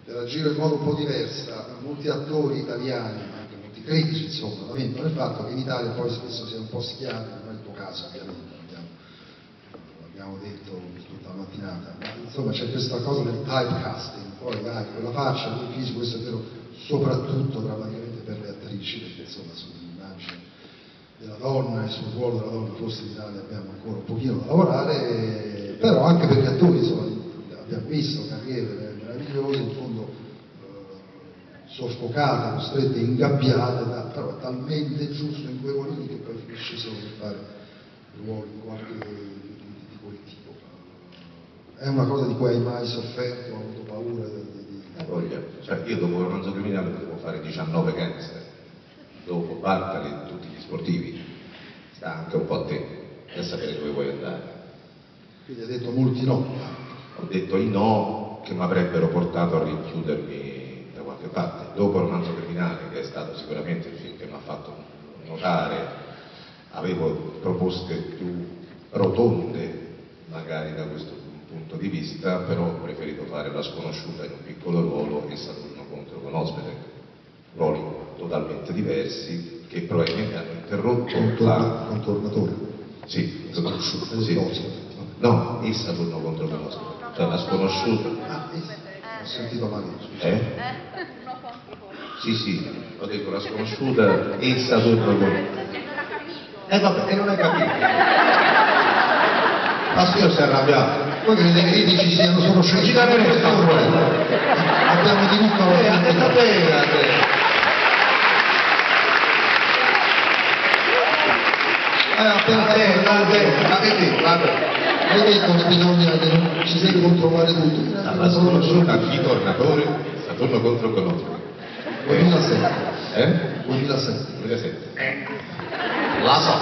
per agire in modo un po' diverso, molti attori italiani, anche molti critici insomma, lamentano il fatto che in Italia poi spesso si è un po' schiavi, non è il tuo caso ovviamente, l'abbiamo detto tutta la mattinata, ma insomma c'è questa cosa del typecasting, poi dai, quella faccia, quel fisico, questo è vero soprattutto drammaticamente per le attrici, perché insomma sull'immagine della donna e sul ruolo della donna forse in Italia abbiamo ancora un pochino da lavorare, però anche per gli attori insomma abbiamo visto carriere meravigliose, in fondo soffocate, costrette, ingabbiate, però è talmente giusto in quei ruoli che poi finisce solo per fare ruoli di quel tipo. È una cosa di cui hai mai sofferto, hai avuto paura? Cioè, io dopo il romanzo criminale potevo fare 19 gangster, dopo Bartali e tutti gli sportivi, sta anche un po' a te, a sapere dove vuoi andare. Quindi hai detto molti no. Ho detto i no che mi avrebbero portato a rinchiudermi da qualche parte. Dopo il romanzo criminale, che è stato sicuramente il film che mi ha fatto notare, avevo proposte più rotonde magari da questo punto di vista, però ho preferito fare La sconosciuta in un piccolo ruolo e Saturno contro con Osbetek, ruoli totalmente diversi che probabilmente hanno interrotto Contornatore. Sì, sconosciuto. Sì. No, e Saturno contro con Osbetek, cioè La sconosciuta. Ho sentito male. Sì, ho detto La sconosciuta e Saturno con... vabbè, non hai capito. Ma signor si è arrabbiato. Voi credete che i critici siano solo scesi? Abbiamo diritto a hai detto che bisogna che non ci si deve controllare tutto. La sconosciuta, Ritornatore, Saturno contro con Osbetek. 2007. 2007. La so.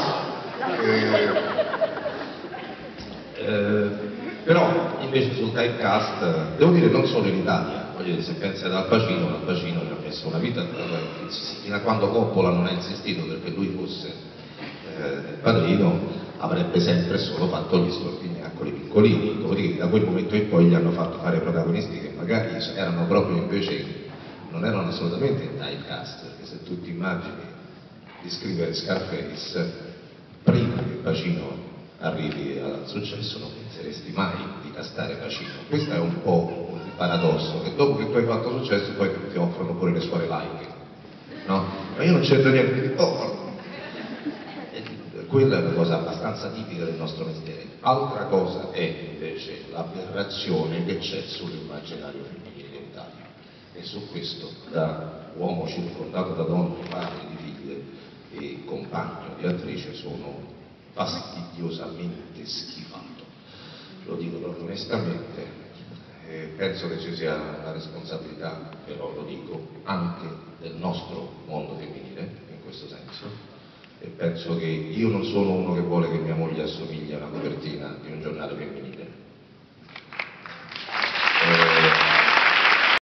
Però invece sul typecast, devo dire non solo in Italia, voglio dire, se pensi ad Al Pacino ci ha messo una vita, fino a quando Coppola non ha insistito perché lui fosse il padrino, avrebbe sempre solo fatto gli storpignacoli piccolini, dopodiché da quel momento in poi gli hanno fatto fare protagonisti che magari erano proprio invece, non erano assolutamente in typecast, perché se tu ti immagini di scrivere Scarface prima che Pacino arrivi al successo non penseresti mai di castare Pacino. Questo è un po' un paradosso, che dopo che tu hai fatto successo poi ti offrono pure le scuole laiche, no? Ma io non c'entro niente di porco. Quella è una cosa abbastanza tipica del nostro mestiere. Altra cosa è invece l'aberrazione che c'è sull'immaginario femminile in Italia, e su questo, da uomo circondato da donne, padre di figlie e compagno di attrice, sono fastidiosamente schifato, lo dico proprio onestamente, penso che ci sia una responsabilità, però lo dico, anche del nostro mondo femminile in questo senso, e penso che io non sono uno che vuole che mia moglie assomigli a una copertina di un giornale femminile,